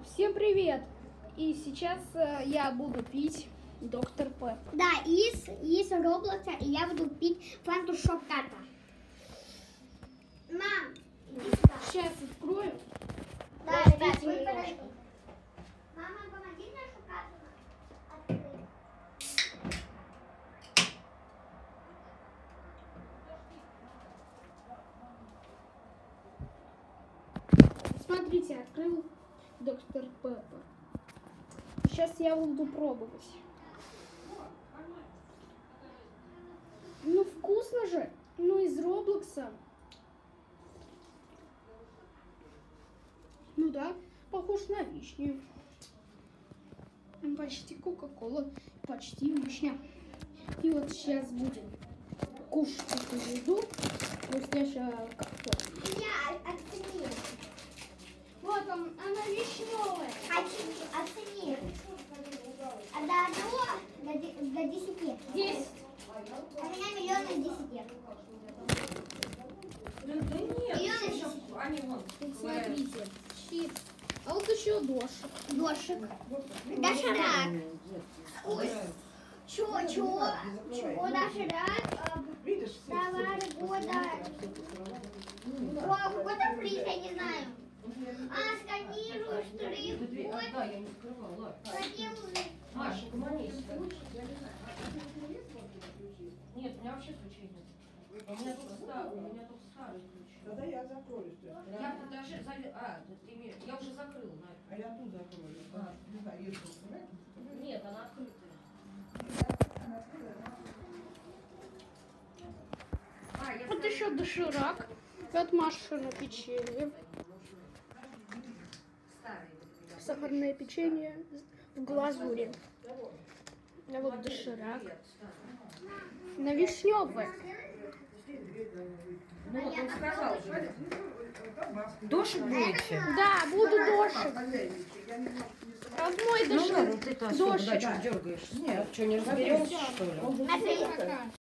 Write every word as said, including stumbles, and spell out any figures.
Всем привет! И сейчас э, я буду пить доктор Пеппер. Да, из, из Роблокса, и я буду пить фанту Шоката. Мам, иди сюда. Сейчас открою. Да, Подождите ребят, вы немножко. подождите. Мама, помоги мне Шокату открыть. Смотрите, открыл доктор Пеппер. Сейчас я буду пробовать. Ну, вкусно же. Ну, из Роблокса. Ну да, похож на вишню. Почти Кока-Кола, почти вишня. И вот сейчас будем кушать эту еду. Вкусняшая как-то. Я оцени. Вот он, она вишневая. Оцени, оцени. А до одного, до, де- до десяти. Десять. У меня миллион из десяти. Да нет, Миллион из сейчас десяти. они вон. Вот смотрите, чипс. А вот еще дошик. Дошик. Доширак. Чего, чего? Чего доширак? Видишь, Товар года. О, какой-то приз, я не знаю. А, сканирую штрих-код. Да, я не скрывала. Проделываю. Маша, гуманись. Нет, у меня вообще ключей нет. У меня только старый, у меня только старый ключ. Тогда я закрою. что ли. Я тут даже зави... А, ты имеешь... Я уже закрыла, Надя. А я тут закрою. А. Не знаю, если открывать. Нет, она открытая. А, я Вот еще доширак. От Машина печенье. старый. Сахарное печенье в глазури. А вот доширак. На вишневое. Ну вот он сказал же. Дошик будете? Да, буду дошик. Хозяйничай, я немножко не сама. А мой Ну ладно, дошик. ты-то особо, Дошик. да, что дергаешься? Нет. Что, не разберемся, что ли? Например.